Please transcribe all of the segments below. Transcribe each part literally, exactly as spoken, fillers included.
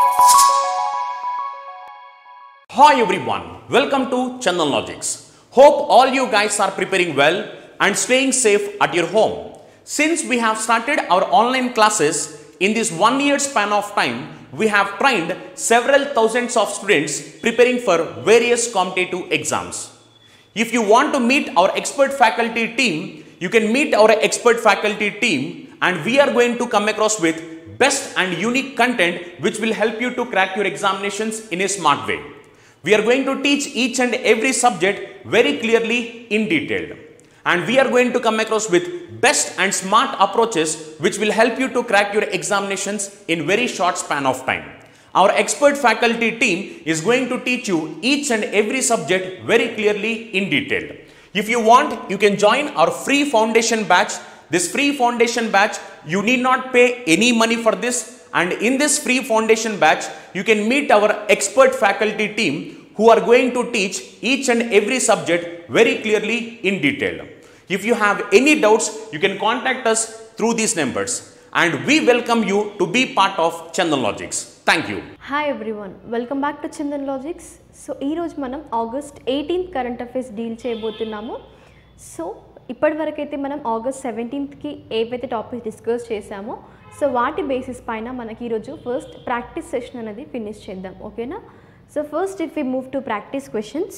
Hi everyone, welcome to Chandan Logics. Hope all you guys are preparing well and staying safe at your home. Since we have started our online classes in this one year span of time, we have trained several thousands of students preparing for various competitive exams. If you want to meet our expert faculty team, you can meet our expert faculty team and we are going to come across with best and unique content which will help you to crack your examinations in a smart way. We are going to teach each and every subject very clearly in detail. And we are going to come across with best and smart approaches which will help you to crack your examinations in very short span of time. Our expert faculty team is going to teach you each and every subject very clearly in detail. If you want, you can join our free foundation batch. This free foundation batch, you need not pay any money for this. And in this free foundation batch, you can meet our expert faculty team who are going to teach each and every subject very clearly in detail. If you have any doubts, you can contact us through these numbers. And we welcome you to be part of Chandan Logics. Thank you. Hi everyone, welcome back to Chandan Logics. So, ee roju manam August eighteenth current affairs deal cheyabothunnamu. So, ఇప్పటి వరకు అయితే మనం August సెవెంటీన్త్కి ఏవైతే topics discuss చేసామో so వాటి basis పైన మనకి ఈరోజు ఫస్ట్ ప్రాక్టీస్ సెషన్ అనేది ఫినిష్ చేద్దాం, ఓకేనా? So first if we move to practice questions.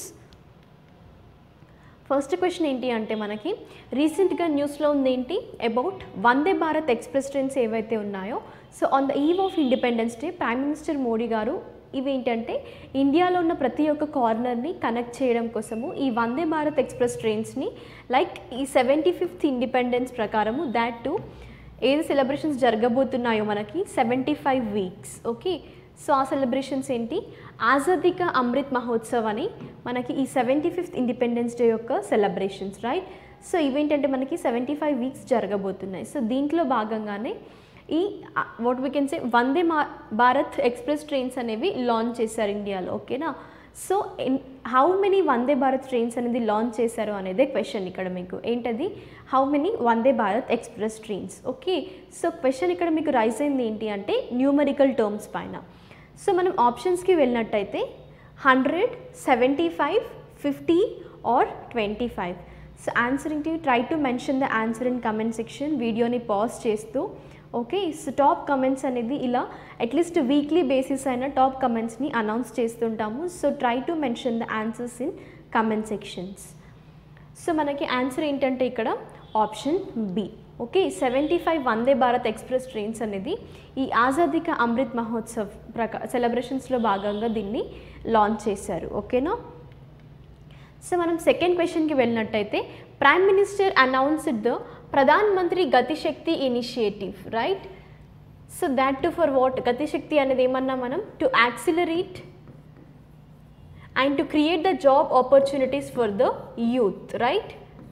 First question ఏంటి అంటే మనకి రీసెంట్గా న్యూస్లో ఉంది ఏంటి about Vande Bharat express trains ఏవైతే ఉన్నాయో so on the eve of Independence Day prime minister Modi garu ఇవి ఏంటంటే ఇండియాలో ఉన్న ప్రతి ఒక్క కార్నర్ని కనెక్ట్ చేయడం కోసము ఈ వందే భారత్ ఎక్స్ప్రెస్ ట్రైన్స్ని లైక్ ఈ సెవెంటీ ఫిఫ్త్ ఇండిపెండెన్స్ ప్రకారము దాట్ టు ఏది సెలబ్రేషన్స్ జరగబోతున్నాయో మనకి seventy five weeks, okay? So ఆ సెలబ్రేషన్స్ ఏంటి ఆజాదీ కా అమృత్ మహోత్సవ్ అని మనకి ఈ సెవెంటీ ఫిఫ్త్ ఇండిపెండెన్స్ డే యొక్క సెలబ్రేషన్స్, రైట్? సో ఇవేంటంటే మనకి సెవెంటీ ఫైవ్ వీక్స్ జరగబోతున్నాయి. సో దీంట్లో భాగంగానే ఈ what we can say Vande Bharat express trains అనేవి లాంచ్ చేశారు ఇండియాలో, ఓకేనా? So how many Vande Bharat trains అనేది లాంచ్ చేశారు అనేదే క్వశ్చన్ ఇక్కడ మీకు. ఏంటది how many Vande Bharat express trains, okay? So question ఇక్కడ మీకు రైజ్ అయింది ఏంటి అంటే న్యూమరికల్ టర్మ్స్ పైన. సో మనం ఆప్షన్స్కి వెళ్ళినట్టయితే hundred, seventy five, fifty or twenty five. So answering to try to mention the answer in comment section. వీడియోని పాజ్ చేస్తూ, ఓకే? సో టాప్ కమెంట్స్ అనేది ఇలా అట్లీస్ట్ వీక్లీ బేసిస్ అయిన టాప్ కమెంట్స్ని అనౌన్స్ చేస్తుంటాము. So try to mention the answers in comment sections. So మనకి answer ఏంటంటే ఇక్కడ option B, okay? Seventy five Vande Bharat express trains అనేది ఈ ఆజాదీ కా అమృత్ మహోత్సవ్ ప్రకా సెలబ్రేషన్స్లో భాగంగా దీన్ని లాంచ్ చేశారు, ఓకేనా? సో మనం సెకండ్ క్వశ్చన్కి వెళ్ళినట్టయితే prime minister announced the Pradhan Mantri Gati Shakti initiative, right? So that to for what Gati Shakti అనేది ఏమన్నా మనం to accelerate and to create the job opportunities for the youth, right?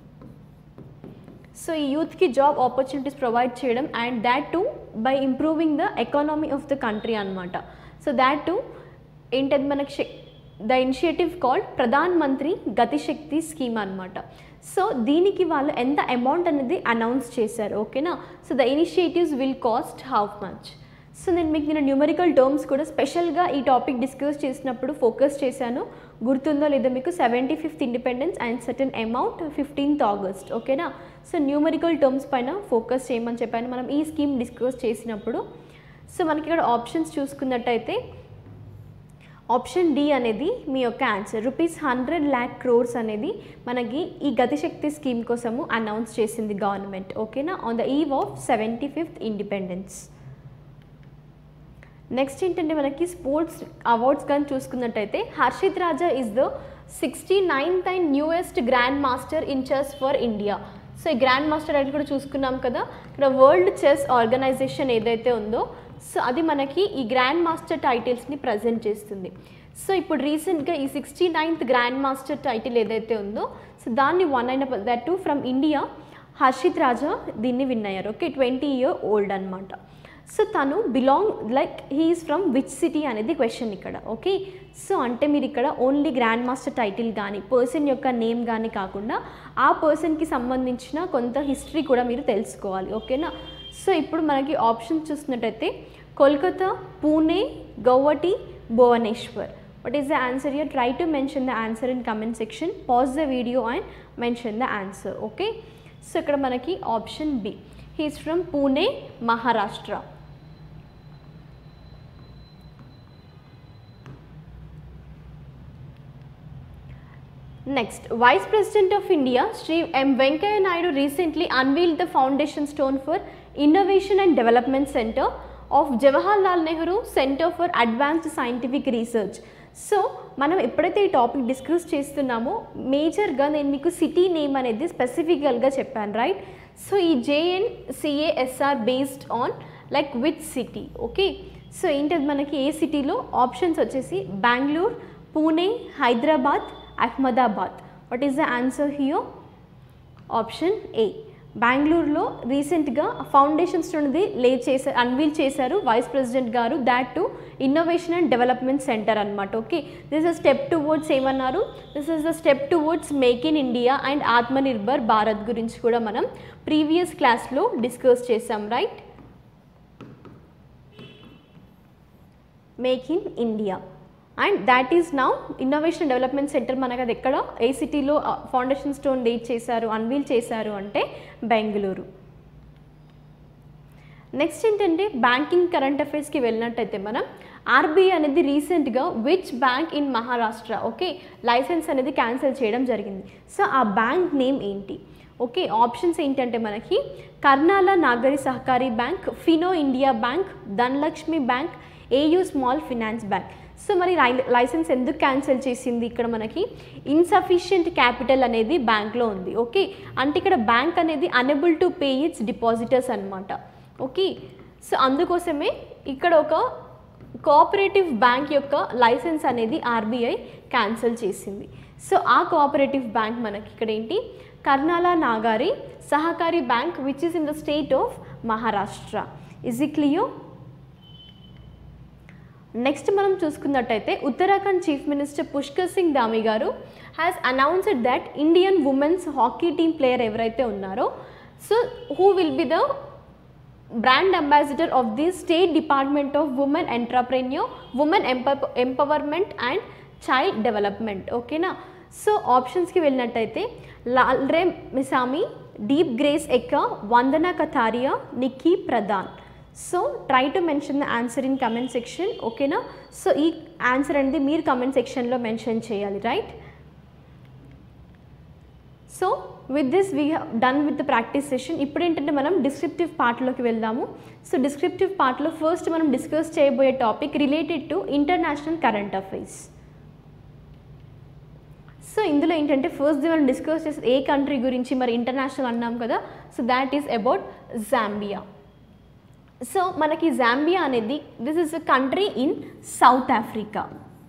So ఈ యూత్కి జాబ్ ఆపర్చునిటీస్ ప్రొవైడ్ చేయడం and that to by improving the economy of the country అనమాట. సో that టు ఏంటది మనకి the initiative called Pradhan Mantri Gati Shakti scheme అనమాట. So దీనికి వాళ్ళు ఎంత అమౌంట్ అనేది అనౌన్స్ చేశారు, ఓకేనా? So the initiatives will cost how much. So నేను మీకు నేను న్యూమరికల్ టర్మ్స్ కూడా స్పెషల్గా ఈ టాపిక్ డిస్కస్ చేసినప్పుడు ఫోకస్ చేశాను, గుర్తుందో లేదో మీకు seventy fifth independence and certain amount fifteenth August, ఓకేనా? సో న్యూమరికల్ టర్మ్స్ పైన ఫోకస్ చేయమని చెప్పాను మనం ఈ స్కీమ్ డిస్కస్ చేసినప్పుడు. సో మనకి ఇక్కడ ఆప్షన్స్ చూసుకున్నట్టయితే ఆప్షన్ డి అనేది మీ యొక్క answer. Rupees hundred lakh crores అనేది మనకి ఈ గతిశక్తి స్కీమ్ కోసము అనౌన్స్ చేసింది గవర్నమెంట్, ఓకేనా? On the eve of seventy fifth independence. Next ఏంటంటే మనకి స్పోర్ట్స్ అవార్డ్స్ కానీ చూసుకున్నట్టయితే Harshit Raja is the sixty ninth and newest grand master in chess for India. So ఈ గ్రాండ్ మాస్టర్ టైటిల్ కూడా చూసుకున్నాం కదా. ఇక్కడ వరల్డ్ చెస్ ఆర్గనైజేషన్ ఏదైతే ఉందో సో అది మనకి ఈ గ్రాండ్ మాస్టర్ టైటిల్స్ని ప్రజెంట్ చేస్తుంది. సో ఇప్పుడు రీసెంట్గా ఈ sixty ninth grand master title ఏదైతే ఉందో సో దాన్ని వన్ అయిన that to from India Harshit Raja దీన్ని విన్ అయ్యారు, ఓకే? ట్వంటీ ఇయర్ ఓల్డ్ అనమాట. సో తను belong like he's from which city అనేది క్వశ్చన్ ఇక్కడ, ఓకే? సో అంటే మీరు ఇక్కడ ఓన్లీ గ్రాండ్ మాస్టర్ టైటిల్ కానీ పర్సన్ యొక్క నేమ్ కానీ కాకుండా ఆ పర్సన్కి సంబంధించిన కొంత హిస్టరీ కూడా మీరు తెలుసుకోవాలి, ఓకేనా? సో ఇప్పుడు మనకి ఆప్షన్ చూసినట్టయితే Kolkata, Pune, Guwahati, Bhubaneswar. What is the answer here? Try to mention the answer in comment section. Pause the video and mention the answer. Okay. So ikkada manaki option B. He is from Pune, Maharashtra. Next, Vice President of India, Shri M. Venkaiah Naidu recently unveiled the foundation stone for Innovation and Development Center of Jawaharlal Nehru Center for Advanced Scientific Research. So మనం ఎప్పుడైతే ఈ topic discuss చేస్తున్నామో మేజర్గా నేను మీకు city name అనేది స్పెసిఫికల్గా చెప్పాను, right? So ఈ JNCASR based on like which city, okay? So ఏంటది మనకి ఏ సిటీలో ఆప్షన్స్ వచ్చేసి Bengaluru, Pune, Hyderabad, Ahmedabad. What is the answer here? Option A. బెంగళూరులో రీసెంట్గా ఫౌండేషన్ స్టోన్ది లే చేశారు, అన్వీల్ చేశారు vice president garu, that to innovation and development centre అనమాట. Okay, this is step towards ఏమన్నారు? This is the step towards make in India and Atmanirbhar Bharat గురించి కూడా మనం ప్రీవియస్ క్లాస్లో డిస్కస్ చేసాం, right? Make in India and that is now innovation development centre. మనకు అది ఎక్కడ, ఏ సిటీలో ఫౌండేషన్ స్టోన్ డేట్ చేశారు, అన్వీల్ చేశారు అంటే బెంగళూరు. నెక్స్ట్ ఏంటంటే బ్యాంకింగ్ కరెంట్ అఫైర్స్కి వెళ్ళినట్టయితే మనం ఆర్బీఐ అనేది రీసెంట్గా which bank in Maharashtra, okay, licence అనేది క్యాన్సిల్ చేయడం జరిగింది. సో ఆ బ్యాంక్ నేమ్ ఏంటి? ఓకే, ఆప్షన్స్ ఏంటంటే మనకి Karnala Nagari Sahakari bank, Fino India bank, Dhanalakshmi bank, AU small finance bank. So మరి లైసెన్స్ ఎందుకు క్యాన్సిల్ చేసింది? ఇక్కడ మనకి ఇన్సఫిషియంట్ క్యాపిటల్ అనేది బ్యాంక్లో ఉంది, ఓకే, అంటే ఇక్కడ బ్యాంక్ అనేది unable to pay its depositors అనమాట, ఓకే. సో అందుకోసమే ఇక్కడ ఒక కోఆపరేటివ్ బ్యాంక్ యొక్క లైసెన్స్ అనేది ఆర్బీఐ క్యాన్సిల్ చేసింది. సో ఆ కోఆపరేటివ్ బ్యాంక్ మనకి ఇక్కడ ఏంటి? Karnala Nagari Sahakari bank which is in the state of Maharashtra. Is it clear? Next మనం చూసుకున్నట్టయితే Uttarakhand chief minister Pushkar Singh Dhami garu has announced that Indian women's hockey team player ఎవరైతే ఉన్నారో, so who will be the brand ambassador of the state department of women entrepreneur, women empowerment and child development, ఓకేనా? So ఆప్షన్స్కి వెళ్ళినట్టయితే Lalremsiami, Deep Grace Ekka, Vandana Katariya, Nikki Pradhan. So try to mention the answer in comment section, ఓకేనా? So ఈ answer అనేది మీరు comment సెక్షన్లో mention చేయాలి, right? So with this we have done with the practice session. ఇప్పుడు ఏంటంటే మనం డిస్క్రిప్టివ్ పార్ట్లోకి వెళ్దాము. సో డిస్క్రిప్టివ్ పార్ట్లో ఫస్ట్ మనం డిస్కస్ చేయబోయే topic related to international current affairs. So ఇందులో ఏంటంటే ఫస్ట్ మనం డిస్కస్ చేసే ఏ కంట్రీ గురించి, మరి ఇంటర్నేషనల్ అన్నాం కదా, so that is about Zambia. So మనకి జాంబియా అనేది this is a country in south Africa.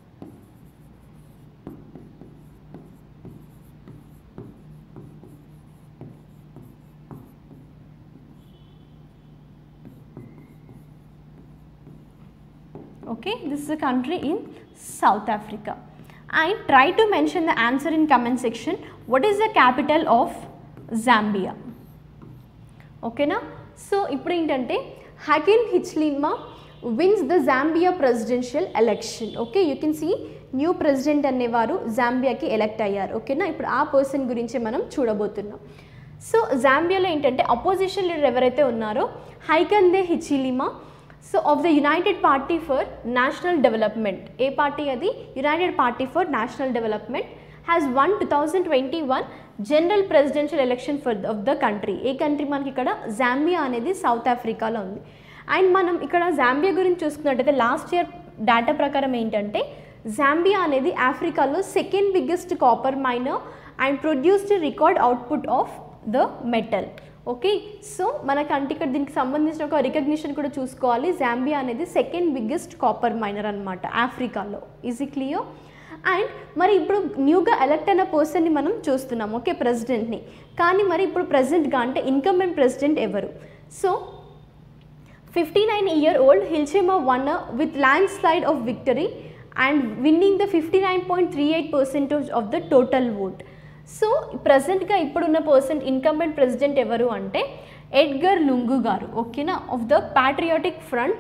Okay, this is a country in South Africa. And try to mention the answer in comment section. What is the capital of Zambia? Okay na? So ఇప్పుడు ఏంటంటే Hakainde Hichilema wins the Zambia presidential election. Okay, you can see new president అనేవారు జాంబియాకి elect అయ్యారు, ఓకేనా? ఇప్పుడు ఆ person గురించి మనం చూడబోతున్నాం. సో జాంబియాలో ఏంటంటే అపోజిషన్ లీడర్ ఎవరైతే ఉన్నారో Hakainde Hichilema, so of the united party for national development. ఏ పార్టీ అది? United party for national development has won two thousand twenty one general presidential election for of the country. ఏ country? మనకి ఇక్కడ Zambia అనేది south ఆఫ్రికాలో ఉంది. And మనం ఇక్కడ జాంబియా గురించి చూసుకున్నట్టయితే లాస్ట్ ఇయర్ డేటా ప్రకారం ఏంటంటే జాంబియా అనేది ఆఫ్రికాలో second biggest copper miner and produced record output of the metal. Okay, so మనకంటే ఇక్కడ దీనికి సంబంధించిన ఒక రికగ్నిషన్ కూడా చూసుకోవాలి. జాంబియా అనేది సెకండ్ బిగ్గెస్ట్ కాపర్ మైనర్ అనమాట ఆఫ్రికాలో. Is it clear? అండ్ మరి ఇప్పుడు న్యూగా ఎలక్ట్ అయిన పర్సన్ని మనం చూస్తున్నాం, ఓకే, ప్రెసిడెంట్ని. కానీ మరి ఇప్పుడు ప్రెసిడెంట్గా అంటే ఇన్కంబెంట్ ప్రెసిడెంట్ ఎవరు? So fifty nine year old హిల్చెమా won with landslide of victory and winning the fifty nine point three eight percentage of the total vote. So ప్రజెంట్గా ఇప్పుడున్న పర్సెంట్ ఇన్కంబెంట్ ప్రెసిడెంట్ ఎవరు అంటే ఎడ్గర్ లుంగు గారు, ఓకేనా, of the patriotic front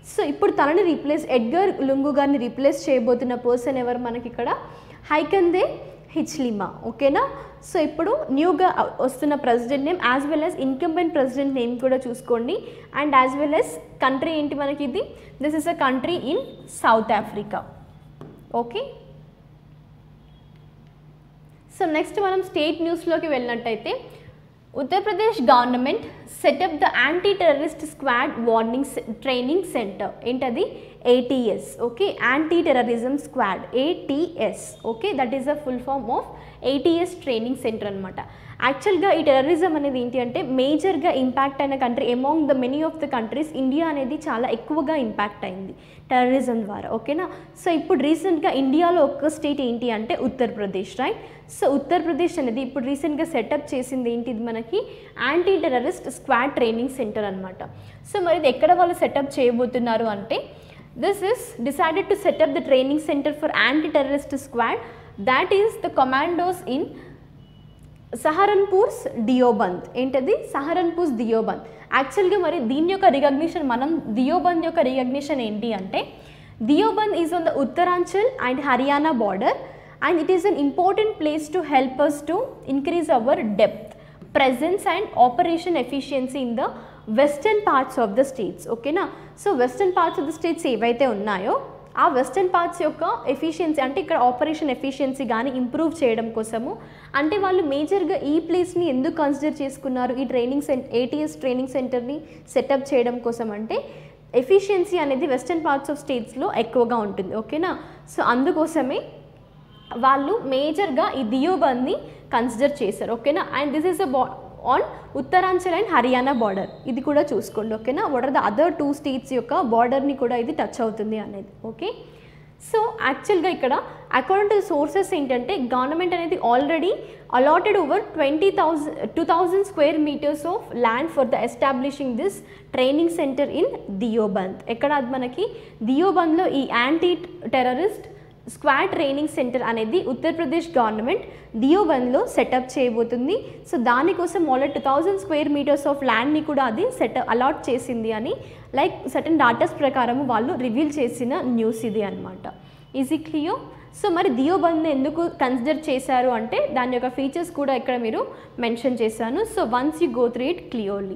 so ఇప్పుడు తనని replace Edgar లుంగు గారిని replace చేయబోతున్న పర్సన్ ఎవరు మనకి ఇక్కడ హైకందే హిచ్లిమా. ఓకేనా. సో ఇప్పుడు న్యూగా వస్తున్న president name as well as incumbent president name కూడా చూసుకోండి. And as well as country ఏంటి మనకి ఇది, this is a country in south Africa. Okay. So next మనం స్టేట్ న్యూస్లోకి వెళ్ళినట్టయితే Uttar Pradesh government set up the anti terrorist squad warning training centre. ఏంటది ATS. Okay, anti terrorism squad ATS. Okay, that is the full form of ATS training centre అనమాట. యాక్చువల్గా ఈ terrorism అనేది ఏంటి అంటే మేజర్గా ఇంపాక్ట్ అయిన country among the many of the countries India అనేది చాలా ఎక్కువగా ఇంపాక్ట్ అయింది టెర్రరిజం ద్వారా. ఓకేనా. సో ఇప్పుడు రీసెంట్గా ఇండియాలో ఒక్క స్టేట్ ఏంటి అంటే ఉత్తరప్రదేశ్, రైట్. సో ఉత్తరప్రదేశ్ అనేది ఇప్పుడు రీసెంట్గా సెటప్ చేసింది ఏంటిది మనకి anti terrorist squad training centre అనమాట. సో మరి ఇది ఎక్కడ వాళ్ళు సెటప్ చేయబోతున్నారు అంటే this is decided to set up the training centre for anti terrorist squad that is the commandos in Saharanpur's Deoband. ఏంటది సహరన్పూర్స్ డియోబంద్. యాక్చువల్గా మరి దీని యొక్క రికగ్నిషన్ మనం డియోబంద్ యొక్క రికగ్నిషన్ ఏంటి అంటే Deoband is on the Uttaranchal and Haryana border and it is an important place to help us to increase our depth presence and operation efficiency in the western parts of the states. ఓకేనా. So western parts of the states ఏవైతే ఉన్నాయో ఆ western parts యొక్క efficiency అంటే ఇక్కడ operation efficiency కానీ improve చేయడం కోసము అంటే వాళ్ళు మేజర్గా ఈ ప్లేస్ని ఎందుకు కన్సిడర్ చేసుకున్నారు ఈ ట్రైనింగ్ సెంటర్ ఏటీఎస్ ట్రైనింగ్ సెంటర్ని సెటప్ చేయడం కోసం అంటే ఎఫిషియన్సీ అనేది వెస్టర్న్ పార్ట్స్ ఆఫ్ స్టేట్స్లో ఎక్కువగా ఉంటుంది. ఓకేనా. సో అందుకోసమే వాళ్ళు మేజర్గా ఈ డియోబంద్ని కన్సిడర్ చేశారు. ఓకేనా. And this is a bar on Uttaranchal and Haryana border. ఇది కూడా చూసుకోండి. ఓకేనా. What are the other two states యొక్క బార్డర్ని కూడా ఇది టచ్ అవుతుంది అనేది. ఓకే. సో యాక్చువల్గా ఇక్కడ అకార్డింగ్ టు సోర్సెస్ ఏంటంటే గవర్నమెంట్ అనేది already allotted over twenty thousand two thousand square metres of land for the establishing this training centre in Deoband. ఎక్కడ అది మనకి డియోబంద్లో ఈ anti terrorist squad training centre అనేది ఉత్తరప్రదేశ్ గవర్నమెంట్ డియోబంద్లో సెటప్ చేయబోతుంది. సో దానికోసం already two thousand square metres of ల్యాండ్ని కూడా అది సెటప్ అలాట్ చేసింది అని లైక్ సర్టన్ డాటాస్ ప్రకారం వాళ్ళు రివీల్ చేసిన న్యూస్ ఇది అనమాట. Easy clear. సో మరి డియోబంద్ని ఎందుకు కన్సిడర్ చేశారు అంటే దాని యొక్క ఫీచర్స్ కూడా ఇక్కడ మీరు మెన్షన్ చేశాను. So once you go through it clearly.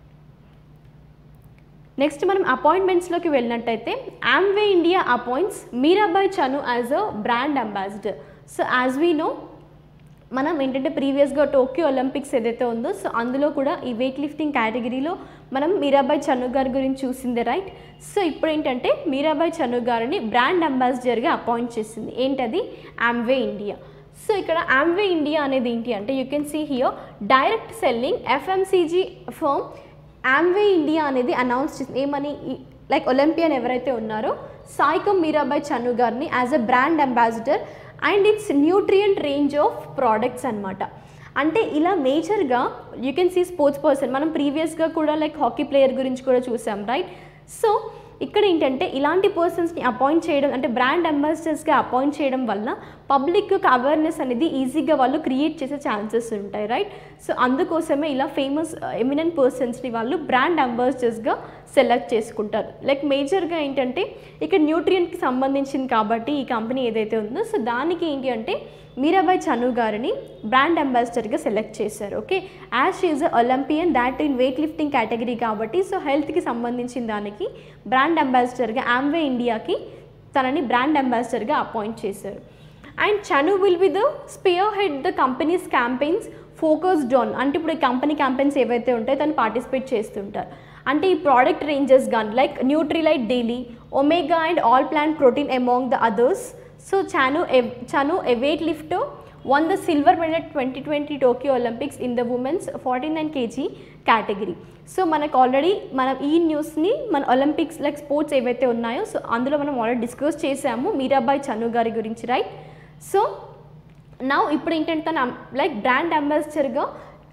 Next మనం అపాయింట్మెంట్స్లోకి వెళ్ళినట్టయితే Amway India appoints Mirabai Chanu as a brand ambassador. So as we know మనం ఏంటంటే ప్రీవియస్గా టోక్యో ఒలింపిక్స్ ఏదైతే ఉందో సో అందులో కూడా ఈ వెయిట్ లిఫ్టింగ్ కేటగిరీలో మనం మీరాబాయ్ చను గారి గురించి చూసిందే, రైట్. సో ఇప్పుడు ఏంటంటే మీరాబాయ్ చను గారిని బ్రాండ్ అంబాసిడర్గా అపాయింట్ చేసింది. ఏంటది ఆమ్వే ఇండియా. సో ఇక్కడ ఆమ్వే ఇండియా అనేది ఏంటి అంటే you can see here direct selling FMCG firm Amway India అనేది అనౌన్స్ చేసింది. ఏమని లైక్ ఒలింపియన్ ఎవరైతే ఉన్నారో సాయికమ్ మీరాబాయ్ చను గారిని as a brand ambassador and its nutrient range of products అనమాట. అంటే ఇలా మేజర్గా you can see sports person మనం ప్రీవియస్గా కూడా లైక్ హాకీ ప్లేయర్ గురించి కూడా చూసాం, రైట్. సో ఇక్కడ ఏంటంటే ఇలాంటి పర్సన్స్ని అపాయింట్ చేయడం అంటే బ్రాండ్ అంబాసిడర్స్గా అపాయింట్ చేయడం వల్ల పబ్లిక్ యొక్క అవేర్నెస్ అనేది ఈజీగా వాళ్ళు క్రియేట్ చేసే ఛాన్సెస్ ఉంటాయి, రైట్. సో అందుకోసమే ఇలా ఫేమస్ ఎమినెంట్ పర్సన్స్ని వాళ్ళు బ్రాండ్ అంబాసిడర్స్గా సెలెక్ట్ చేసుకుంటారు. లైక్ మేజర్గా ఏంటంటే ఇక్కడ న్యూట్రియంట్కి సంబంధించింది కాబట్టి ఈ కంపెనీ ఏదైతే ఉందో సో దానికి ఏంటి అంటే మీరాబాయ్ చను గారిని బ్రాండ్ అంబాసిడర్గా సెలెక్ట్ చేశారు. Okay. As she is a Olympian that in weightlifting category కాబట్టి సో హెల్త్కి సంబంధించిన దానికి బ్రాండ్ అంబాసిడర్గా ఆమ్వే ఇండియాకి తనని బ్రాండ్ అంబాసిడర్గా అపాయింట్ చేశారు. And Chanu will be the spearhead the company's campaigns focused on అంటే ఇప్పుడు ఈ కంపెనీ క్యాంపెయిన్స్ ఏవైతే ఉంటాయో తను పార్టిసిపేట్ చేస్తుంటారు. అంటే ఈ ప్రోడక్ట్ రేంజెస్ కానీ like Nutrilite Daily Omega and All Plant Protein among the others. So Chanu Chanu a weightlifter won the silver medal at twenty twenty Tokyo Olympics in the women's forty-nine kilograms category. So మనకు ఆల్రెడీ మనం ఈ న్యూస్ని మన Olympics like sports ఏవైతే ఉన్నాయో so అందులో మనం ఆల్రెడీ డిస్కస్ చేసాము మీరాబాయ్ చను గారి గురించి, రైట్. సో నా ఇప్పుడు ఏంటంటే తన లైక్ బ్రాండ్ అంబాసిడర్గా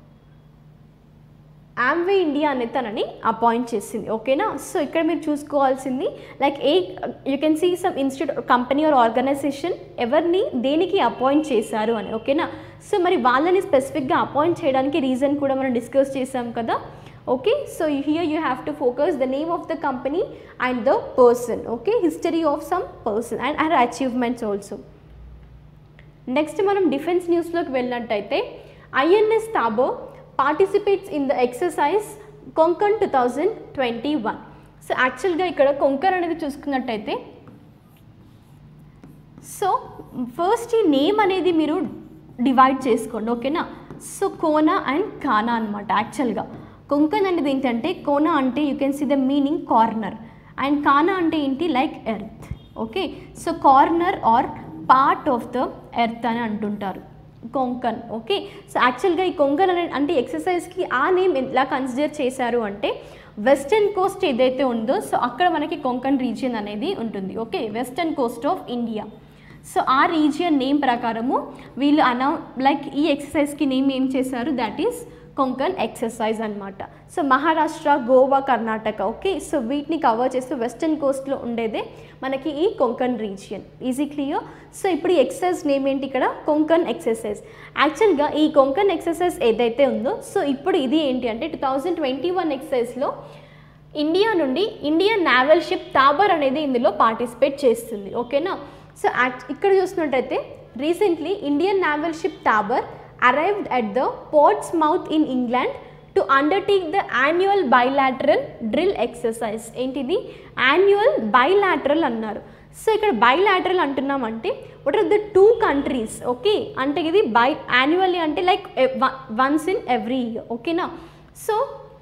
ఆమ్వే ఇండియా అనే తనని అపాయింట్ చేసింది. ఓకేనా. సో ఇక్కడ మీరు చూసుకోవాల్సింది లైక్ ఏ you can see some institute company or organisation ఎవరిని దేనికి అపాయింట్ చేశారు అని. ఓకేనా. సో మరి వాళ్ళని స్పెసిఫిక్గా అపాయింట్ చేయడానికి రీజన్ కూడా మనం డిస్కస్ చేసాం కదా. Okay, so here you have to focus the name of the company and the person. Okay, history of some person and her achievements also. Next మనం డిఫెన్స్ న్యూస్లోకి వెళ్ళినట్టయితే INS Tabar participates in the exercise Konkan two thousand twenty one. So యాక్చువల్గా ఇక్కడ కొంకన్ అనేది చూసుకున్నట్టయితే, so first ఈ name అనేది మీరు డివైడ్ చేసుకోండి. ఓకేనా, సో కోనా అండ్ ఖానా అనమాట. యాక్చువల్గా కొంకన్ అనేది ఏంటంటే, కోనా అంటే you can see the meaning corner and ఖానా అంటే ఏంటి like earth. Okay, so corner or part of the earth అని అంటుంటారు కొంకన్. ఓకే, సో యాక్చువల్గా ఈ కొంకన్ అనే అంటే ఎక్సర్సైజ్కి ఆ నేమ్ ఎలా కన్సిడర్ చేశారు అంటే, వెస్టర్న్ కోస్ట్ ఏదైతే ఉందో సో అక్కడ మనకి కొంకన్ రీజియన్ అనేది ఉంటుంది. Okay, western coast of India. So ఆ రీజియన్ నేమ్ ప్రకారము వీళ్ళు అనౌ లైక్ ఈ ఎక్సర్సైజ్కి నేమ్ ఏం చేశారు, దట్ ఈస్ కొంకన్ ఎక్సర్సైజ్ అనమాట. So Maharashtra, Goa, Karnataka, okay, so వీటిని కవర్ చేస్తూ వెస్టర్న్ కోస్ట్లో ఉండేదే మనకి ఈ Konkan region. Easy clear. So ఇప్పుడు ఈ ఎక్సర్సైజ్ నేమ్ ఏంటి ఇక్కడ, కొంకన్ ఎక్సర్సైజ్. యాక్చువల్గా ఈ కొంకన్ ఎక్సర్సైజ్ ఏదైతే ఉందో సో ఇప్పుడు ఇది ఏంటి అంటే టూ థౌజండ్ ట్వంటీ వన్ ఎక్సర్సైజ్లో ఇండియా నుండి ఇండియన్ నావల్ షిప్ తాబర్ అనేది ఇందులో పార్టిసిపేట్ చేస్తుంది. ఓకేనా, సో యాక్ట్ ఇక్కడ చూసినట్టయితే recently Indian naval ship Tabar arrived at the Portsmouth in England to undertake the annual bilateral drill exercise. ఏంటిది యాన్యువల్ బైలాటరల్ అన్నారు. సో ఇక్కడ బైలాటరల్ అంటున్నామంటే what are the two countries. Okay, అంటే ఇది బై యాన్యువల్లీ అంటే like once in every year. ఓకేనా, so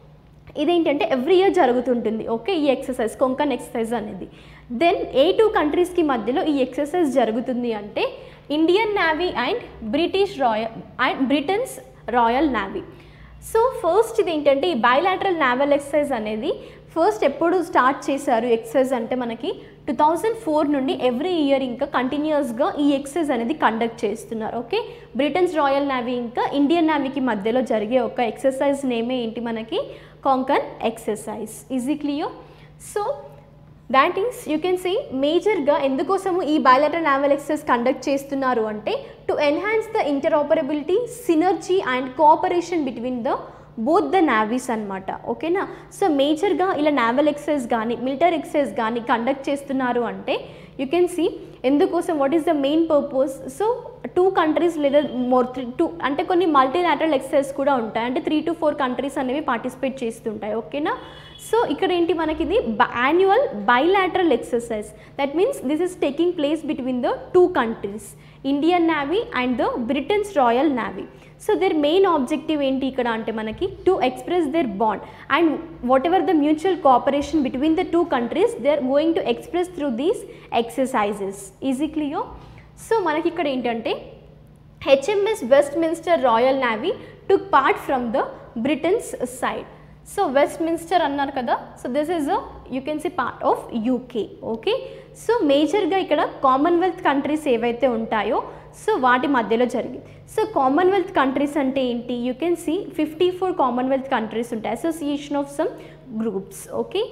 ఇదేంటంటే every year జరుగుతుంటుంది. ఓకే, ఈ ఎక్సర్సైజ్ కొంకన్ ఎక్సర్సైజ్ అనేది. దెన్ ఏ టూ కంట్రీస్కి మధ్యలో ఈ ఎక్సర్సైజ్ జరుగుతుంది అంటే Indian navy and British royal and Britain's royal navy. So first ఇది ఏంటంటే ఈ బైలాటరల్ నావల్ ఎక్సర్సైజ్ అనేది ఫస్ట్ ఎప్పుడు స్టార్ట్ చేశారు ఎక్సర్సైజ్ అంటే మనకి టూ థౌజండ్ ఫోర్ నుండి ఎవ్రీ ఇయర్ ఇంకా కంటిన్యూస్గా ఈ ఎక్సర్సైజ్ అనేది కండక్ట్ చేస్తున్నారు. ఓకే, బ్రిటన్స్ రాయల్ నేవీ ఇంకా ఇండియన్ నేవీకి మధ్యలో జరిగే ఒక ఎక్సర్సైజ్ నేమే ఏంటి మనకి Konkan exercise. Easy clear. So that is you can see మేజర్గా ఎందుకోసము ఈ బైలాటరల్ నావల్ ఎక్సర్సైజ్ కండక్ట్ చేస్తున్నారు అంటే to enhance the interoperability, synergy and cooperation between the both the navies అనమాట. ఓకేనా, సో మేజర్గా ఇలా నావల్ ఎక్సర్సైజ్ కానీ మిలిటరీ ఎక్సర్సైజ్ కానీ కండక్ట్ చేస్తున్నారు అంటే యూ కెన్ సీ ఎందుకోసం, what is the main purpose. So two countries లేదా మోర్ త్రీ టూ అంటే కొన్ని మల్టీలాటరల్ ఎక్సర్సైజ్ కూడా ఉంటాయి, అంటే త్రీ టు ఫోర్ కంట్రీస్ అనేవి పార్టిసిపేట్ చేస్తుంటాయి. ఓకేనా, సో ఇక్కడ ఏంటి మనకి ఇది annual bilateral exercise. That means this is taking place between the two countries, Indian navy and the Britain's royal navy. So their main objective ఏంటి ఇక్కడ అంటే మనకి to express their bond and whatever the mutual cooperation between the two countries they are going to express through these exercises. Easy clear. So మనకి ఇక్కడ ఏంటంటే HMS Westminster royal navy took part from the Britain's side. So Westminster అన్నారు కదా, so this is a you can see part of UK. Okay, so మేజర్గా ఇక్కడ Commonwealth countries ఏవైతే ఉంటాయో so వాటి మధ్యలో జరిగింది. సో కామన్వెల్త్ కంట్రీస్ అంటే ఏంటి, you can see fifty four Commonwealth countries ఉంటాయి, association of some groups. Okay,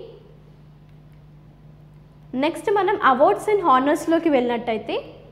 next మనం అవార్డ్స్ అండ్ హానర్స్లోకి వెళ్ళినట్టయితే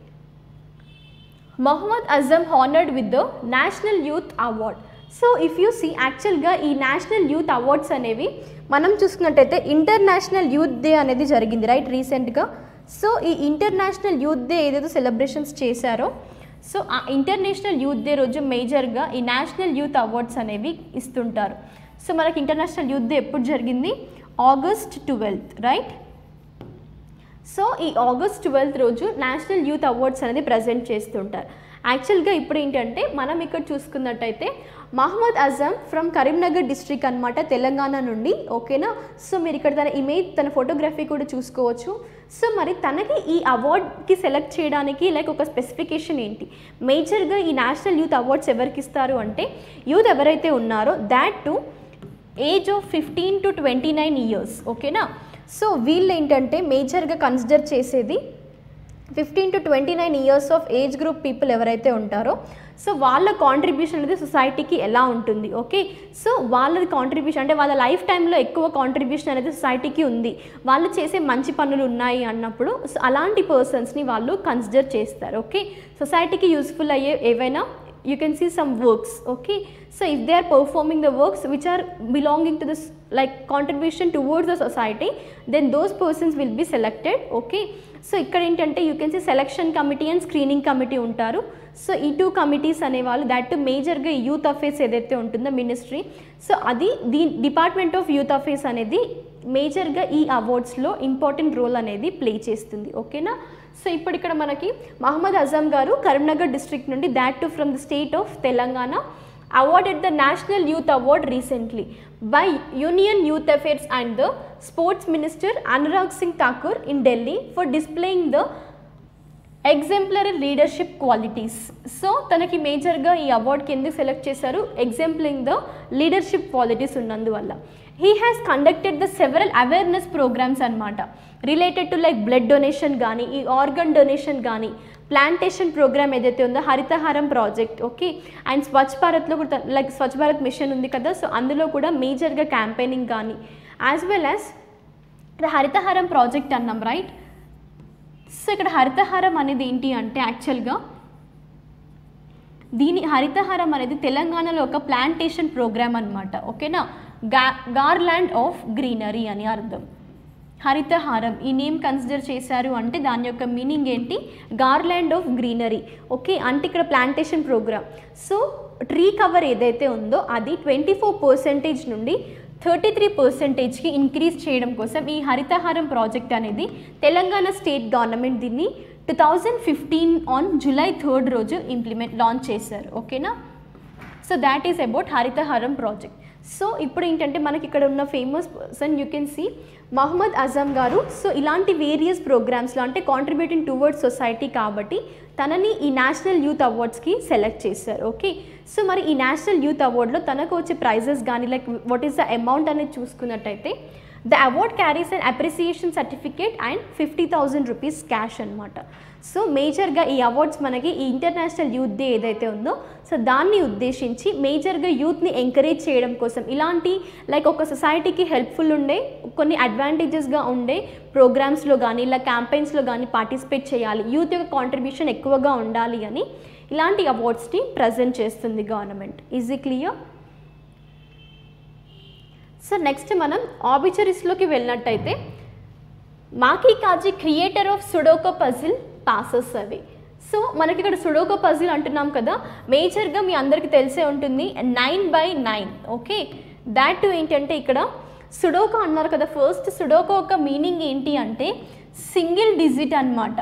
Mohammed Azam honoured with the national youth award. So if you see యాక్చువల్గా ఈ నేషనల్ యూత్ అవార్డ్స్ అనేవి మనం చూసుకున్నట్టయితే ఇంటర్నేషనల్ యూత్ డే అనేది జరిగింది రైట్ రీసెంట్గా. సో ఈ ఇంటర్నేషనల్ యూత్ డే ఏదైతే సెలబ్రేషన్స్ చేశారో సో ఆ ఇంటర్నేషనల్ యూత్ డే రోజు మేజర్గా ఈ నేషనల్ యూత్ అవార్డ్స్ అనేవి ఇస్తుంటారు. సో మనకి ఇంటర్నేషనల్ యూత్ డే ఎప్పుడు జరిగింది, ఆగస్ట్ ట్వెల్త్ రైట్. సో ఈ ఆగస్ట్ ట్వెల్త్ రోజు నేషనల్ యూత్ అవార్డ్స్ అనేది ప్రజెంట్ చేస్తుంటారు. యాక్చువల్గా ఇప్పుడు ఏంటంటే మనం ఇక్కడ చూసుకున్నట్టయితే మహమ్మద్ అజమ్ ఫ్రమ్ కరీంనగర్ డిస్ట్రిక్ట్ అనమాట, తెలంగాణ నుండి. ఓకేనా, సో మీరు ఇక్కడ తన ఇమేజ్ తన ఫోటోగ్రఫీ కూడా చూసుకోవచ్చు. సో మరి తనకి ఈ అవార్డ్కి సెలెక్ట్ చేయడానికి లైక్ ఒక స్పెసిఫికేషన్ ఏంటి, మేజర్గా ఈ నేషనల్ యూత్ అవార్డ్స్ ఎవరికి ఇస్తారు అంటే యూత్ ఎవరైతే ఉన్నారో that to age of fifteen to twenty nine years. ఓకేనా, సో వీళ్ళు ఏంటంటే మేజర్గా కన్సిడర్ చేసేది fifteen to twenty nine years of age group people ఎవరైతే ఉంటారో సో వాళ్ళ కాంట్రిబ్యూషన్ అనేది సొసైటీకి ఎలా ఉంటుంది. ఓకే, సో వాళ్ళది కాంట్రిబ్యూషన్ అంటే వాళ్ళ లైఫ్ టైంలో ఎక్కువ కాంట్రిబ్యూషన్ అనేది సొసైటీకి ఉంది, వాళ్ళు చేసే మంచి పనులు ఉన్నాయి అన్నప్పుడు సో అలాంటి పర్సన్స్ని వాళ్ళు కన్సిడర్ చేస్తారు. ఓకే, సొసైటీకి యూస్ఫుల్ అయ్యే ఏవైనా you can see some works, okay. So if they are performing the works which are belonging to this like contribution towards the society, then those persons will be selected, okay. So ఇక్కడ ఏంటంటే you can see selection committee and screening committee ఉంటారు. So ఈ two committees అనేవాళ్ళు that మేజర్గా youth affairs ఏదైతే ఉంటుందో ministry, so అది దీ డిపార్ట్మెంట్ ఆఫ్ యూత్ అఫేర్స్ అనేది మేజర్గా ఈ అవార్డ్స్లో ఇంపార్టెంట్ రోల్ అనేది ప్లే చేస్తుంది, ఓకేనా. సో ఇప్పుడు ఇక్కడ మనకి మహమ్మద్ అజమ్ గారు కరీంనగర్ డిస్ట్రిక్ట్ నుండి, that to from the state of Telangana, awarded the National Youth Award recently by Union Youth Affairs and the Sports Minister Anurag Singh Thakur in Delhi for displaying the exemplary leadership qualities. So తనకి మేజర్గా ఈ అవార్డ్కి ఎందుకు select చేశారు, exampling the leadership qualities ఉన్నందువల్ల. He has conducted the several awareness programs అనమాట, related to like blood donation కానీ, ఈ organ donation కానీ, ప్లాంటేషన్ ప్రోగ్రామ్ ఏదైతే ఉందో Harithaharam project, okay. And Swachh భారత్లో కూడా లైక్ స్వచ్ఛ భారత్ మిషన్ ఉంది కదా, సో అందులో కూడా మేజర్గా క్యాంపెయినింగ్ కానీ, యాజ్ వెల్ యాజ్ ఇక్కడ హరితహారం ప్రాజెక్ట్ అన్నాం, రైట్. సో ఇక్కడ హరితహారం అనేది ఏంటి అంటే యాక్చువల్గా దీని హరితహారం అనేది తెలంగాణలో ఒక ప్లాంటేషన్ ప్రోగ్రామ్ అనమాట, ఓకేనా. గా గార్లాండ్ ఆఫ్ గ్రీనరీ అని అర్థం. హరితహారం ఈ నేమ్ కన్సిడర్ చేశారు అంటే దాని యొక్క మీనింగ్ ఏంటి, గార్లాండ్ ఆఫ్ గ్రీనరీ, ఓకే. అంటే ఇక్కడ plantation program. So tree cover ఏదైతే ఉందో అది ట్వంటీ ఫోర్ పర్సెంటేజ్ నుండి థర్టీ త్రీ పర్సెంటేజ్కి ఇంక్రీజ్ చేయడం కోసం ఈ హరితహారం ప్రాజెక్ట్ అనేది తెలంగాణ స్టేట్ గవర్నమెంట్ దీన్ని two thousand fifteen on July third రోజు ఇంప్లిమెంట్ లాంచ్ చేశారు, ఓకేనా. So that is about Harithaharam project. So ఇప్పుడు ఏంటంటే మనకి ఇక్కడ ఉన్న famous person you can see Mohammed Azam garu. So ఇలాంటి వేరియస్ ప్రోగ్రామ్స్లో అంటే కాంట్రిబ్యూటింగ్ టువర్డ్స్ సొసైటీ కాబట్టి తనని ఈ నేషనల్ యూత్ అవార్డ్స్కి సెలెక్ట్ చేశారు, ఓకే. సో మరి ఈ నేషనల్ యూత్ అవార్డ్లో తనకు వచ్చే ప్రైజెస్ కానీ like what is the amount అనేది చూసుకున్నట్టయితే the award carries and appreciation certificate and fifty thousand rupees cash అనమాట. సో మేజర్గా ఈ అవార్డ్స్ మనకి ఈ ఇంటర్నేషనల్ యూత్ డే ఏదైతే ఉందో సో దాన్ని ఉద్దేశించి మేజర్గా యూత్ని ఎంకరేజ్ చేయడం కోసం ఇలాంటి లైక్ ఒక సొసైటీకి హెల్ప్ఫుల్ ఉండే కొన్ని అడ్వాంటేజెస్గా ఉండే ప్రోగ్రామ్స్లో కానీ ఇలా క్యాంపెయిన్స్లో కానీ పార్టిసిపేట్ చేయాలి, యూత్ యొక్క కాంట్రిబ్యూషన్ ఎక్కువగా ఉండాలి అని ఇలాంటి అవార్డ్స్ని ప్రజెంట్ చేస్తుంది government. Is it clear? So next మనం ఆబిచరీస్లోకి వెళ్ళినట్టయితే Maki Kaji creator of sudoku puzzle passes away. So మనకి ఇక్కడ సుడోకో పజిల్ అంటున్నాం కదా, మేజర్గా మీ అందరికీ తెలిసే ఉంటుంది nine by nine, okay. That to ఏంటంటే ఇక్కడ సుడోకో అన్నారు కదా, ఫస్ట్ సుడోకో యొక్క మీనింగ్ ఏంటి అంటే సింగిల్ డిజిట్ అన్నమాట,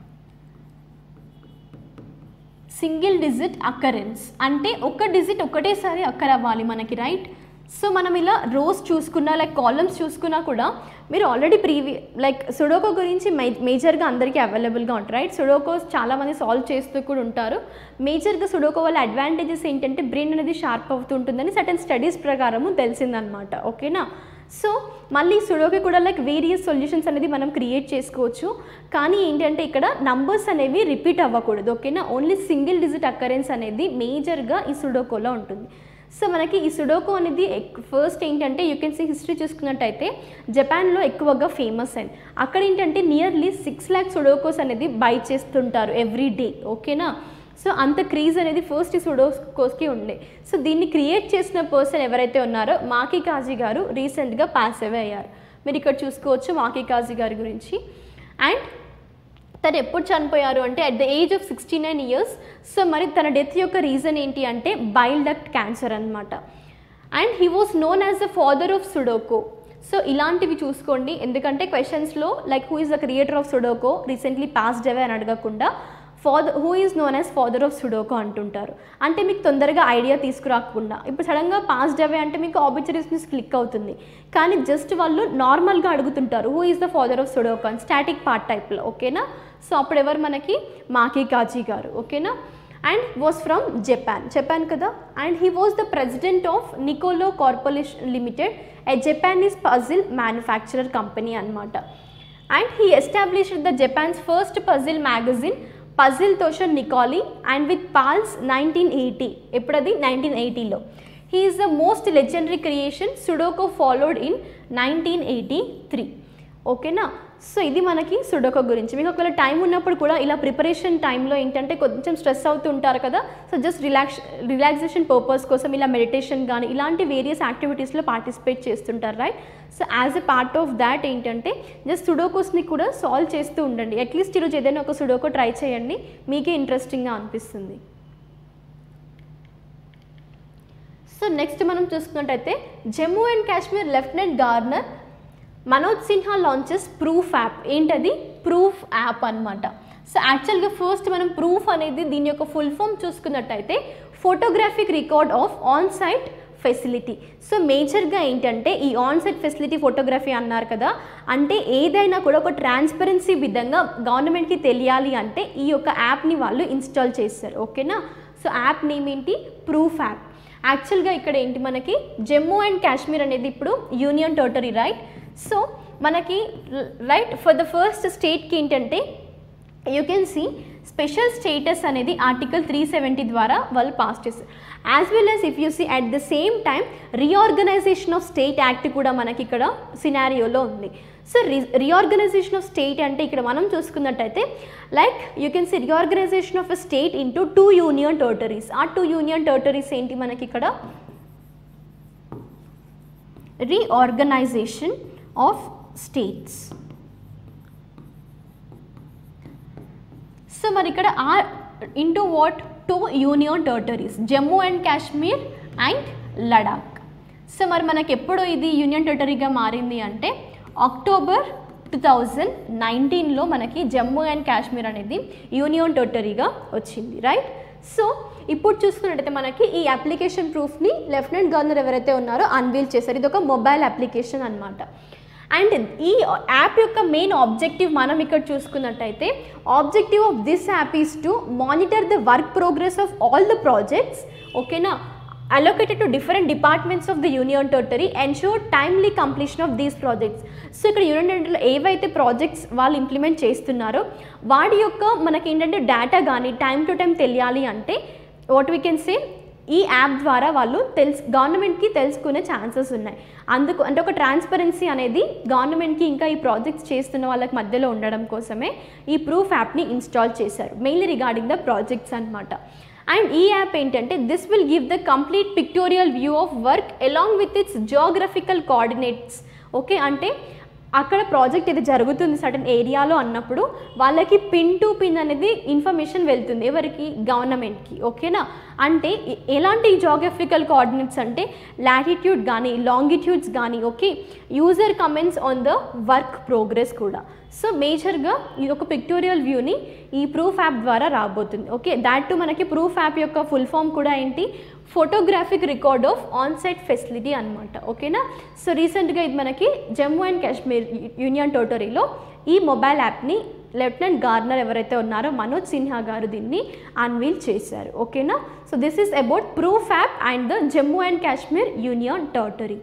సింగిల్ డిజిట్ అకరెన్స్ అంటే ఒక డిజిట్ ఒకటేసారి అక్కర్ అవ్వాలి మనకి, రైట్. సో మనం ఇలా రోస్ చూసుకున్నా లైక్ కాలమ్స్ చూసుకున్నా కూడా మీరు ఆల్రెడీ ప్రీవి లైక్ సుడోకో గురించి మే మేజర్గా అందరికీ అవైలబుల్గా ఉంటారు, రైట్. సుడోకోస్ చాలామంది సాల్వ్ చేస్తూ కూడా ఉంటారు. మేజర్గా సుడోకో వల్ల అడ్వాంటేజెస్ ఏంటంటే బ్రెయిన్ అనేది షార్ప్ అవుతుంటుందని సర్టన్ స్టడీస్ ప్రకారము తెలిసిందనమాట, ఓకేనా. సో మళ్ళీ సుడోకి కూడా లైక్ వేరియస్ సొల్యూషన్స్ అనేది మనం క్రియేట్ చేసుకోవచ్చు, కానీ ఏంటంటే ఇక్కడ నంబర్స్ అనేవి రిపీట్ అవ్వకూడదు, ఓకేనా. ఓన్లీ సింగిల్ డిజిట్ అకరెన్స్ అనేది మేజర్గా ఈ సుడోకోలో ఉంటుంది. సో మనకి ఈ సుడోకో అనేది ఫస్ట్ ఏంటంటే యూ కెన్ సీ హిస్టరీ చూసుకున్నట్టయితే జపాన్లో ఎక్కువగా ఫేమస్ అండ్ అక్కడ ఏంటంటే నియర్లీ సిక్స్ ల్యాక్ సుడోకోస్ అనేది బై చేస్తుంటారు ఎవ్రీ డే, ఓకేనా. సో అంత క్రేజ్ అనేది ఫస్ట్ ఈ సుడోకోస్కి ఉండే. సో దీన్ని క్రియేట్ చేసిన పర్సన్ ఎవరైతే ఉన్నారో మాకీ కాజీ గారు రీసెంట్గా పాస్ అవే అయ్యారు. మీరు ఇక్కడ చూసుకోవచ్చు మాకీ కాజీ గారి గురించి. అండ్ తను ఎప్పుడు చనిపోయారు అంటే at the age of sixty nine years. So మరి తన డెత్ యొక్క రీజన్ ఏంటి అంటే బైల్ డక్ట్ క్యాన్సర్ అనమాట. And he was known as the father of sudoku. So ఇలాంటివి చూసుకోండి, ఎందుకంటే క్వశ్చన్స్లో like who is the creator of sudoku recently passed away అని అడగకుండా father who is known as father of sudoku అంటుంటారు. అంటే మీకు తొందరగా ఐడియా తీసుకురాకుండా ఇప్పుడు సడన్గా పాస్డ్ అవే అంటే మీకు ఆబిచరీస్ న్యూస్ క్లిక్ అవుతుంది, కానీ జస్ట్ వాళ్ళు నార్మల్గా అడుగుతుంటారు who is the father of sudoku అని స్టాటిక్ పార్ట్ టైప్లో, ఓకేనా. సో అప్పుడు ఎవరు మనకి మాకీ కాజీ గారు, ఓకేనా. And was from Japan, Japan కదా. And he was the president of Nikoli corporation limited, a Japanese puzzle manufacturer company అనమాట. And he established the Japan's first puzzle magazine puzzle Tsushin Nikoli and with pals nineteen eighty. ఎప్పుడది nineteen ఎయిటీలో. He is the most legendary creation sudoku followed in nineteen eighty three. ఓకేనా. So ఇది మనకి sudoku గురించి. మీకు ఒకవేళ time ఉన్నప్పుడు కూడా ఇలా ప్రిపరేషన్ టైంలో ఏంటంటే కొంచెం స్ట్రెస్ అవుతూ ఉంటారు కదా, so just relax relaxation purpose కోసం ఇలా మెడిటేషన్ కానీ ఇలాంటి వేరియస్ యాక్టివిటీస్లో పార్టిసిపేట్ చేస్తుంటారు right. So as a part of that ఏంటంటే జస్ట్ సుడోకోస్ని కూడా సాల్వ్ చేస్తూ ఉండండి. అట్లీస్ట్ ఈరోజు ఏదైనా ఒక సుడోకో ట్రై చేయండి, మీకే ఇంట్రెస్టింగ్గా అనిపిస్తుంది. సో నెక్స్ట్ మనం చూసుకున్నట్టయితే Jammu and Kashmir lieutenant governor Manoj Sinha launches proof app. ఏంటది? ప్రూఫ్ యాప్ అనమాట. సో యాక్చువల్గా ఫస్ట్ మనం ప్రూఫ్ అనేది దీని యొక్క ఫుల్ ఫామ్ చూసుకున్నట్టయితే photographic record of on site facility. So మేజర్గా ఏంటంటే ఈ ఆన్ సైట్ ఫెసిలిటీ ఫోటోగ్రఫీ అన్నారు కదా, అంటే ఏదైనా కూడా ఒక ట్రాన్స్పరెన్సీ విధంగా గవర్నమెంట్కి తెలియాలి అంటే ఈ యొక్క యాప్ని వాళ్ళు ఇన్స్టాల్ చేస్తారు. ఓకేనా. సో యాప్ నేమ్ ఏంటి? Proof app. యాక్చువల్గా ఇక్కడ ఏంటి మనకి జమ్మూ అండ్ కాశ్మీర్ అనేది ఇప్పుడు యూనియన్ టెరిటరీ రైట్. సో మనకి రైట్ ఫర్ ద ఫస్ట్ స్టేట్కి ఏంటంటే you can see special status అనేది ఆర్టికల్ త్రీ సెవెంటీ ద్వారా వాళ్ళు పాస్ చేస్తారు. As well as if you see at the same time reorganization of state act కూడా మనకి ఇక్కడ సినారియోలో ఉంది. So re reorganization of state అంటే ఇక్కడ మనం చూసుకున్నట్టయితే like you can see reorganization of a state into two union territories. ఆ టూ యూనియన్ టెరిటరీస్ ఏంటి మనకి ఇక్కడ? Reorganization of states. సో మరి ఇక్కడ are into what? Two union territories, Jammu and Kashmir and Ladakh. So మరి మనకి ఎప్పుడు ఇది యూనియన్ టెరిటరీగా మారింది అంటే అక్టోబర్ టూ థౌజండ్ నైన్టీన్లో మనకి జమ్మూ అండ్ కాశ్మీర్ అనేది యూనియన్ టెరిటరీగా వచ్చింది రైట్. సో ఇప్పుడు చూసుకున్నట్టయితే మనకి ఈ అప్లికేషన్ ప్రూఫ్ని లెఫ్టినెంట్ గవర్నర్ ఎవరైతే ఉన్నారో అన్వీల్ చేశారు. ఇది ఒక మొబైల్ అప్లికేషన్ అనమాట. అండ్ ఈ యాప్ యొక్క మెయిన్ ఆబ్జెక్టివ్ మనం ఇక్కడ చూసుకున్నట్టయితే objective of this app is to monitor the work progress of all the projects ఓకేనా allocated to different departments of the union territory, ensure timely completion of these projects. So ఇక్కడ union టెరిటరీలో ఏవైతే projects వాళ్ళు implement చేస్తున్నారో వాటి యొక్క మనకి ఏంటంటే డేటా కానీ టైం టు టైం తెలియాలి అంటే వాట్ వీ కెన్ సే ఈ యాప్ ద్వారా వాళ్ళు తెలుసు గవర్నమెంట్కి తెలుసుకునే ఛాన్సెస్ ఉన్నాయి. అందుకు అంటే ఒక ట్రాన్స్పరెన్సీ అనేది గవర్నమెంట్కి ఇంకా ఈ ప్రాజెక్ట్స్ చేస్తున్న వాళ్ళకి మధ్యలో ఉండడం కోసమే ఈ ప్రూఫ్ యాప్ని ఇన్స్టాల్ చేశారు, మెయిన్లీ రిగార్డింగ్ ద ప్రాజెక్ట్స్ అనమాట. అండ్ ఈ యాప్ ఏంటంటే this will give the complete pictorial view of work along with its geographical coordinates. Okay, అంటే అక్కడ ప్రాజెక్ట్ ఇది జరుగుతుంది సర్టన్ ఏరియాలో అన్నప్పుడు వాళ్ళకి పిన్ టు పిన్ అనేది ఇన్ఫర్మేషన్ వెళ్తుంది ఎవరికి? గవర్నమెంట్కి. ఓకేనా, అంటే ఎలాంటి జియోగ్రఫికల్ కోఆర్డినేట్స్ అంటే లాటిట్యూడ్ కానీ లాంగిట్యూడ్స్ కానీ okay user comments on the work progress కూడా. సో మేజర్గా ఇది ఒక పిక్టోరియల్ వ్యూని ఈ ప్రూఫ్ యాప్ ద్వారా రాబోతుంది. ఓకే, దాట్ టు మనకి ప్రూఫ్ యాప్ యొక్క ఫుల్ ఫామ్ కూడా ఏంటి? Photographic record of on site facility అనమాట. ఓకేనా, సో రీసెంట్గా ఇది మనకి జమ్మూ అండ్ కాశ్మీర్ యూనియన్ టెరిటరీలో ఈ మొబైల్ యాప్ని లెఫ్టినెంట్ గవర్నర్ ఎవరైతే ఉన్నారో మనోజ్ సిన్హా గారు దీన్ని అన్వీల్ చేశారు. ఓకేనా, so this is about proof app and the Jammu and Kashmir union territory.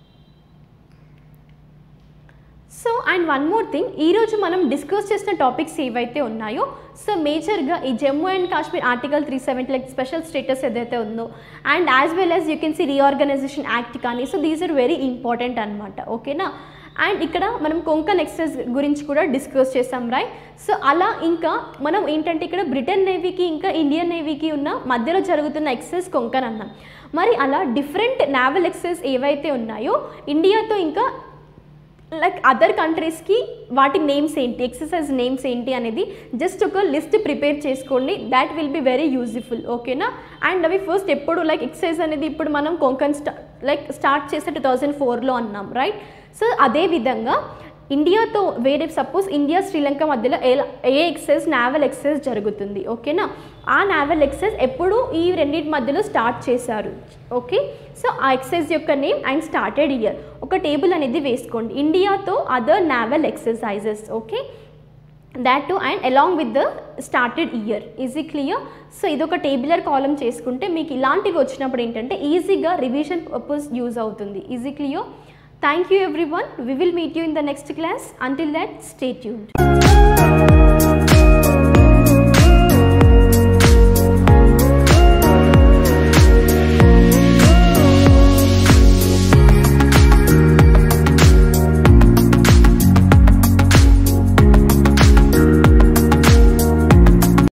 So and one more thing, ఈరోజు మనం డిస్కస్ చేసిన టాపిక్స్ ఏవైతే ఉన్నాయో సో మేజర్గా ఈ Jammu and Kashmir article three seventy like special status ఏదైతే ఉందో and as well as you can see reorganization act కానీ so these are very important అనమాట. ఓకేనా, అండ్ ఇక్కడ మనం కొంకన్ ఎక్సైజ్ గురించి కూడా డిస్కస్ చేసాం రైట్. సో అలా ఇంకా మనం ఏంటంటే ఇక్కడ బ్రిటన్ నేవీకి ఇంకా ఇండియన్ నేవీకి ఉన్న మధ్యలో జరుగుతున్న ఎక్సైజ్ కొంకన్ అన్నాం. మరి అలా డిఫరెంట్ నావల్ ఎక్సైజ్ ఏవైతే ఉన్నాయో ఇండియాతో ఇంకా లైక్ అదర్ కంట్రీస్కి వాటి నేమ్స్ ఏంటి, ఎక్సర్సైజ్ నేమ్స్ ఏంటి అనేది జస్ట్ ఒక లిస్ట్ ప్రిపేర్ చేసుకోండి, that will be very useful. ఓకేనా, అండ్ అవి ఫస్ట్ ఎప్పుడు లైక్ ఎక్సర్సైజ్ అనేది ఇప్పుడు మనం కొంకన్ స్టా లైక్ స్టార్ట్ చేస్తే టూ థౌజండ్ ఫోర్లో అన్నాం రైట్. సో అదేవిధంగా ఇండియాతో వేరే సపోజ్ ఇండియా శ్రీలంక మధ్యలో ఏ ఏ ఎక్సైజ్ నావల్ ఎక్సైజ్ జరుగుతుంది. ఓకేనా, ఆ నావల్ ఎక్సైజ్ ఎప్పుడు ఈ రెండింటి మధ్యలో స్టార్ట్ చేశారు. ఓకే, సో ఆ ఎక్సైజ్ యొక్క నేమ్ అండ్ స్టార్టెడ్ ఇయర్ ఒక టేబుల్ అనేది వేసుకోండి ఇండియాతో other naval exercises. Okay, that to and along with the started year. Is it clear? So ఇది ఒక టేబులర్ కాలం చేసుకుంటే మీకు ఇలాంటివి వచ్చినప్పుడు ఏంటంటే ఈజీగా రివిజన్ పర్పస్ యూజ్ అవుతుంది. Is it clear? Thank you everyone. We will meet you in the next class. Until that, stay tuned.